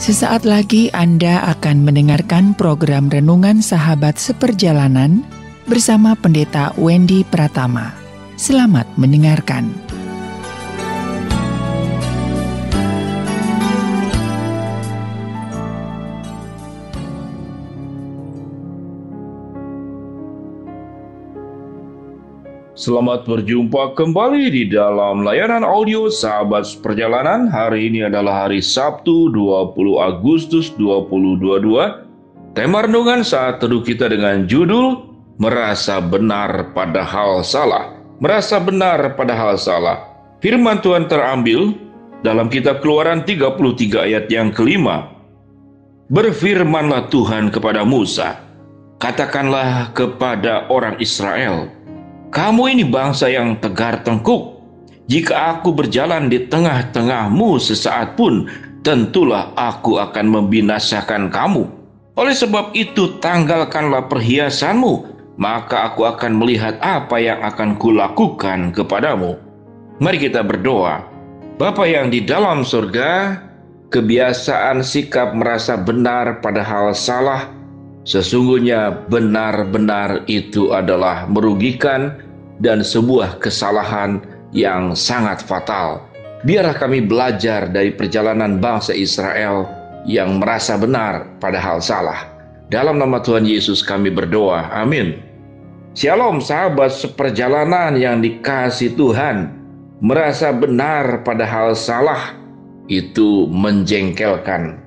Sesaat lagi Anda akan mendengarkan program Renungan Sahabat Seperjalanan bersama Pendeta Wendy Pratama. Selamat mendengarkan. Selamat berjumpa kembali di dalam layanan audio Sahabat Perjalanan. Hari ini adalah hari Sabtu 20 Agustus 2022. Tema renungan saat teduh kita dengan judul Merasa Benar Padahal Salah. Merasa benar padahal salah. Firman Tuhan terambil dalam kitab Keluaran 33 ayat yang kelima. Berfirmanlah Tuhan kepada Musa, katakanlah kepada orang Israel, kamu ini bangsa yang tegar tengkuk. Jika aku berjalan di tengah-tengahmu sesaat pun, tentulah aku akan membinasakan kamu. Oleh sebab itu, tanggalkanlah perhiasanmu, maka aku akan melihat apa yang akan kulakukan kepadamu. Mari kita berdoa. Bapa yang di dalam surga, kebiasaan sikap merasa benar padahal salah, sesungguhnya benar-benar itu adalah merugikan dan sebuah kesalahan yang sangat fatal. Biarlah kami belajar dari perjalanan bangsa Israel yang merasa benar padahal salah. Dalam nama Tuhan Yesus kami berdoa. Amin. Shalom sahabat seperjalanan yang dikasihi Tuhan. Merasa benar padahal salah itu menjengkelkan.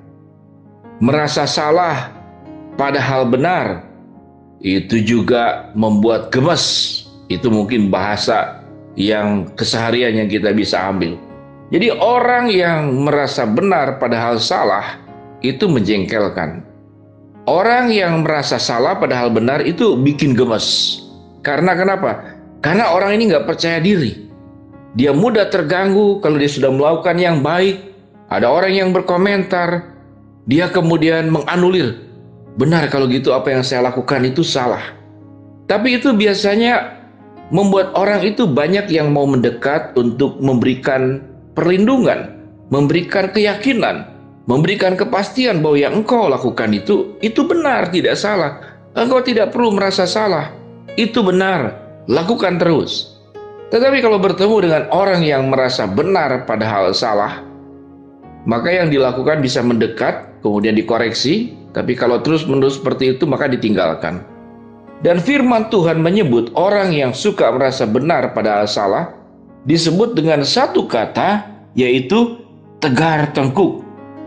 Merasa salah padahal benar itu juga membuat gemes. Itu mungkin bahasa yang keseharian yang kita bisa ambil. Jadi orang yang merasa benar padahal salah itu menjengkelkan. Orang yang merasa salah padahal benar itu bikin gemes. Karena kenapa? Karena orang ini nggak percaya diri. Dia mudah terganggu kalau dia sudah melakukan yang baik. Ada orang yang berkomentar, dia kemudian menganulir. Benar kalau gitu apa yang saya lakukan itu salah. Tapi itu biasanya membuat orang itu banyak yang mau mendekat untuk memberikan perlindungan, memberikan keyakinan, memberikan kepastian bahwa yang engkau lakukan itu benar, tidak salah. Engkau tidak perlu merasa salah. Itu benar, lakukan terus. Tetapi kalau bertemu dengan orang yang merasa benar padahal salah, maka yang dilakukan bisa mendekat, kemudian dikoreksi. Tapi kalau terus-menerus seperti itu, maka ditinggalkan. Dan firman Tuhan menyebut orang yang suka merasa benar padahal salah disebut dengan satu kata, yaitu tegar tengkuk.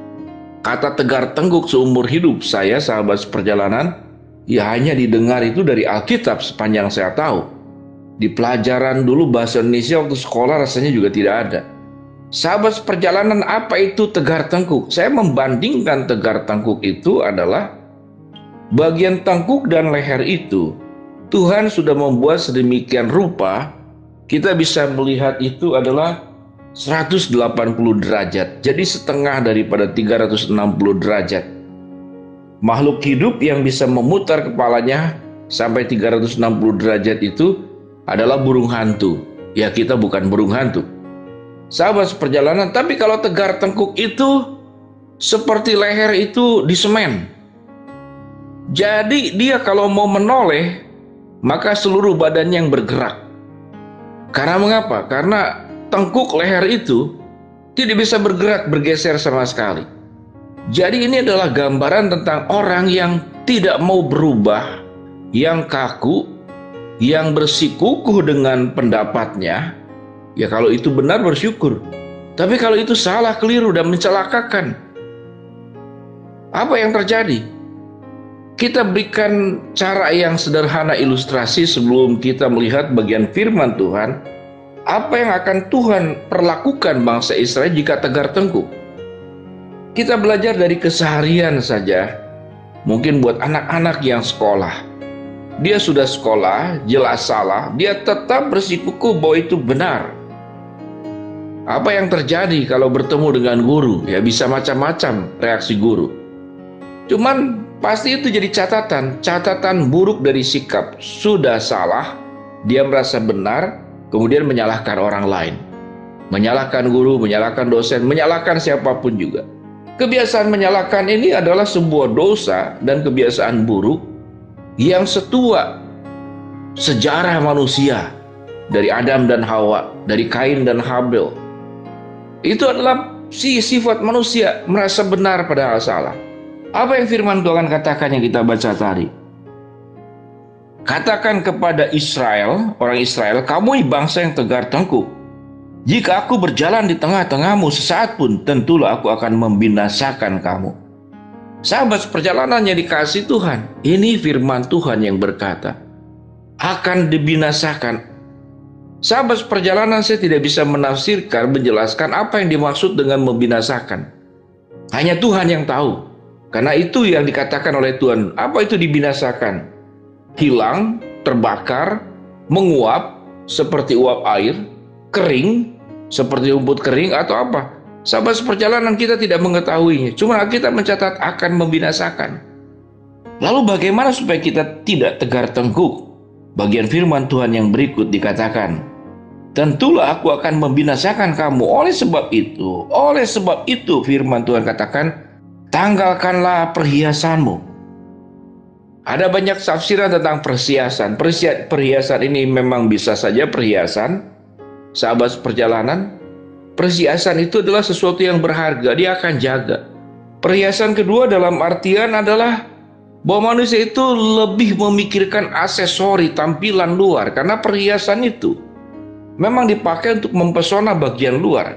Kata tegar tengkuk seumur hidup saya, sahabat seperjalanan, ya hanya didengar itu dari Alkitab sepanjang saya tahu. Di pelajaran dulu bahasa Indonesia waktu sekolah rasanya juga tidak ada. Sahabat seperjalanan, apa itu tegar tengkuk? Saya membandingkan tegar tengkuk itu adalah bagian tengkuk dan leher itu Tuhan sudah membuat sedemikian rupa, kita bisa melihat itu adalah 180 derajat. Jadi setengah daripada 360 derajat. Makhluk hidup yang bisa memutar kepalanya sampai 360 derajat itu adalah burung hantu. Ya, kita bukan burung hantu. Sahabat seperjalanan, tapi kalau tegar tengkuk itu seperti leher itu di semen. Jadi dia kalau mau menoleh, maka seluruh badannya yang bergerak. Karena mengapa? Karena tengkuk leher itu tidak bisa bergerak, bergeser sama sekali. Jadi ini adalah gambaran tentang orang yang tidak mau berubah, yang kaku, yang bersikukuh dengan pendapatnya. Ya kalau itu benar bersyukur. Tapi kalau itu salah, keliru dan mencelakakan, apa yang terjadi? Kita berikan cara yang sederhana ilustrasi sebelum kita melihat bagian firman Tuhan. Apa yang akan Tuhan perlakukan bangsa Israel jika tegar tengkuk? Kita belajar dari keseharian saja. Mungkin buat anak-anak yang sekolah. Dia sudah sekolah, jelas salah, dia tetap bersikukuh bahwa itu benar. Apa yang terjadi kalau bertemu dengan guru? Ya bisa macam-macam reaksi guru. Cuman pasti itu jadi catatan buruk dari sikap. Sudah salah, dia merasa benar, kemudian menyalahkan orang lain. Menyalahkan guru, menyalahkan dosen, menyalahkan siapapun juga. Kebiasaan menyalahkan ini adalah sebuah dosa dan kebiasaan buruk yang setua sejarah manusia, dari Adam dan Hawa, dari Kain dan Habel. Itu adalah sifat manusia, merasa benar padahal salah. Apa yang firman Tuhan katakan yang kita baca tadi? Katakan kepada Israel, orang Israel, kamu bangsa yang tegar tengkuk. Jika aku berjalan di tengah-tengahmu sesaat pun, tentulah aku akan membinasakan kamu. Sahabat perjalanannya dikasih Tuhan. Ini firman Tuhan yang berkata, akan dibinasakan. Sahabat perjalanan, saya tidak bisa menafsirkan, menjelaskan apa yang dimaksud dengan membinasakan. Hanya Tuhan yang tahu. Karena itu yang dikatakan oleh Tuhan. Apa itu dibinasakan? Hilang, terbakar, menguap seperti uap air, kering seperti rumput kering, atau apa? Sahabat perjalanan, kita tidak mengetahuinya. Cuma kita mencatat akan membinasakan. Lalu bagaimana supaya kita tidak tegar tengkuk? Bagian firman Tuhan yang berikut dikatakan, tentulah aku akan membinasakan kamu. Oleh sebab itu firman Tuhan katakan, tanggalkanlah perhiasanmu. Ada banyak tafsiran tentang perhiasan. Perhiasan ini memang bisa saja perhiasan. Sahabat perjalanan, perhiasan itu adalah sesuatu yang berharga, dia akan jaga. Perhiasan kedua dalam artian adalah bahwa manusia itu lebih memikirkan aksesori, tampilan luar, karena perhiasan itu memang dipakai untuk mempesona bagian luar.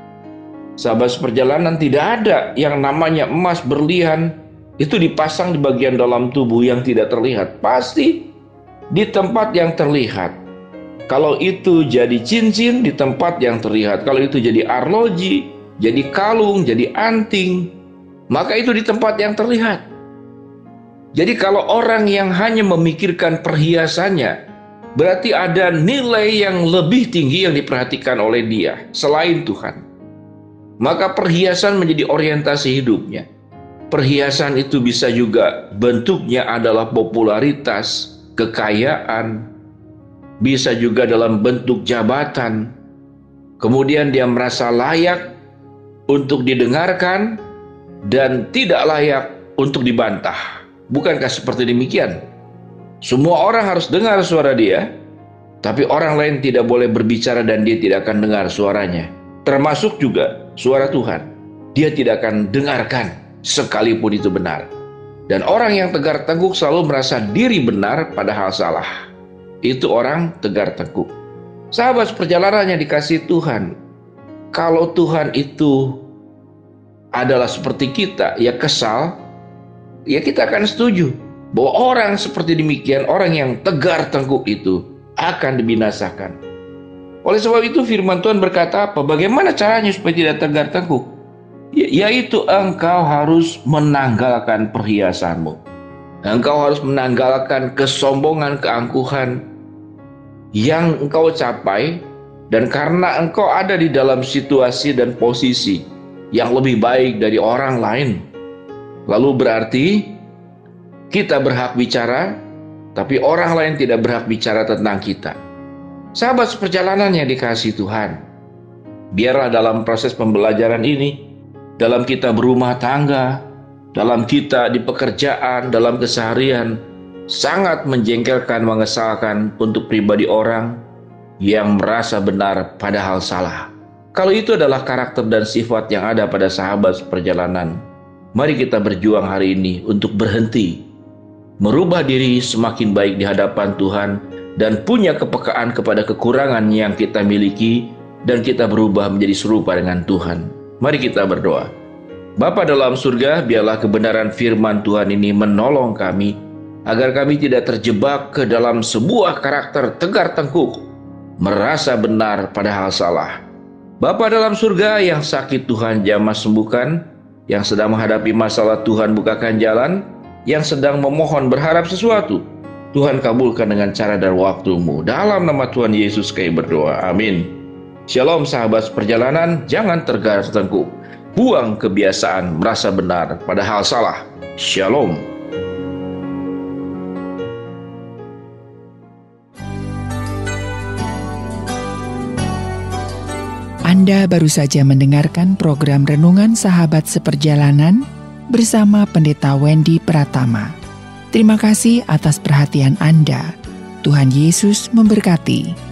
Sahabat perjalanan, tidak ada yang namanya emas, berlian itu dipasang di bagian dalam tubuh yang tidak terlihat. Pasti di tempat yang terlihat. Kalau itu jadi cincin, di tempat yang terlihat. Kalau itu jadi arloji, jadi kalung, jadi anting, maka itu di tempat yang terlihat. Jadi kalau orang yang hanya memikirkan perhiasannya, berarti ada nilai yang lebih tinggi yang diperhatikan oleh dia selain Tuhan. Maka perhiasan menjadi orientasi hidupnya. Perhiasan itu bisa juga bentuknya adalah popularitas, kekayaan, bisa juga dalam bentuk jabatan. Kemudian dia merasa layak untuk didengarkan dan tidak layak untuk dibantah. Bukankah seperti demikian? Semua orang harus dengar suara dia, tapi orang lain tidak boleh berbicara dan dia tidak akan dengar suaranya. Termasuk juga suara Tuhan. Dia tidak akan dengarkan sekalipun itu benar. Dan orang yang tegar tengkuk selalu merasa diri benar padahal salah. Itu orang tegar tengkuk. Sahabat perjalanan yang dikasihi Tuhan, kalau Tuhan itu adalah seperti kita, ya kesal, ya kita akan setuju bahwa orang seperti demikian, orang yang tegar tengkuk itu akan dibinasakan. Oleh sebab itu firman Tuhan berkata apa? Bagaimana caranya supaya tidak tegar tengkuk? Yaitu engkau harus menanggalkan perhiasanmu. Engkau harus menanggalkan kesombongan, keangkuhan yang engkau capai, dan karena engkau ada di dalam situasi dan posisi yang lebih baik dari orang lain, lalu berarti kita berhak bicara, tapi orang lain tidak berhak bicara tentang kita. Sahabat seperjalanan yang dikasihi Tuhan, biarlah dalam proses pembelajaran ini, dalam kita berumah tangga, dalam kita di pekerjaan, dalam keseharian, sangat menjengkelkan, mengesalkan untuk pribadi orang yang merasa benar padahal salah. Kalau itu adalah karakter dan sifat yang ada pada sahabat perjalanan, mari kita berjuang hari ini untuk berhenti, merubah diri semakin baik di hadapan Tuhan, dan punya kepekaan kepada kekurangan yang kita miliki, dan kita berubah menjadi serupa dengan Tuhan. Mari kita berdoa. Bapa dalam surga, biarlah kebenaran firman Tuhan ini menolong kami, agar kami tidak terjebak ke dalam sebuah karakter tegar tengkuk, merasa benar padahal salah. Bapa dalam surga, yang sakit Tuhan jamah sembuhkan, yang sedang menghadapi masalah Tuhan bukakan jalan, yang sedang memohon berharap sesuatu, Tuhan kabulkan dengan cara dan waktu-Mu. Dalam nama Tuhan Yesus kami berdoa, amin. Shalom sahabat perjalanan, jangan tegar tengkuk. Buang kebiasaan merasa benar padahal salah. Shalom. Anda baru saja mendengarkan program Renungan Sahabat Seperjalanan bersama Pendeta Wendy Pratama. Terima kasih atas perhatian Anda. Tuhan Yesus memberkati.